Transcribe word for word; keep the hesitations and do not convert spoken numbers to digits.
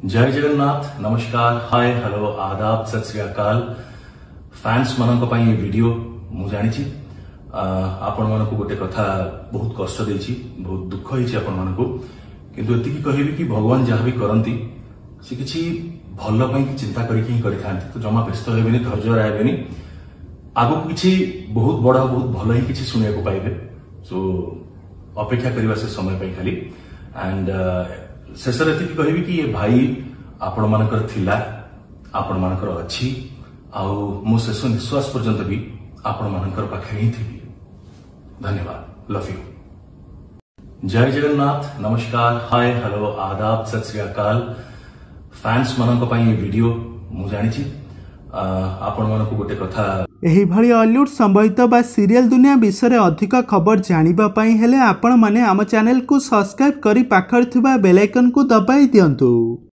जय जगन्नाथ नमस्कार hi hello आदाब सत श्री अकाल फैंस मानक पई वीडियो मु जानी आपण मानक गोटे कथा बहुत कष्ट देछि बहुत दुख होइछि आपण मानक किंतु एतिकी कहबी कि भगवान जहाँ भी करंती से किछि भल पई चिंता करके ही करिथांती तो जमा व्यस्त हेबेनी धैर्य रहबेनी आगु किछि बहुत बड़ा बहुत भल ही किछि सुनिया को पाइबे सो अपेक्षा करबा से समय पई खाली एंड शेष कहबी कि ये भाई आपण मानकर थिला आपण मानकर अच्छी आउ मो शेष निश्वास पर्यंत भी आपण मानकर पाखे ही थी धन्यवाद लव यू जय जगन्नाथ नमस्कार हाय हेलो आदाब सत श्री अकाल फैंस मानक पई वीडियो मु जानी आपण मानक गोटे कथा एही भली हॉलीवुड संबंधित बा सीरियल दुनिया विषय में अधिक खबर जानिबा पई हेले आपण माने आम चैनल को सब्सक्राइब करी पाखर थिबा बेल आइकन को दबाई दियंतु।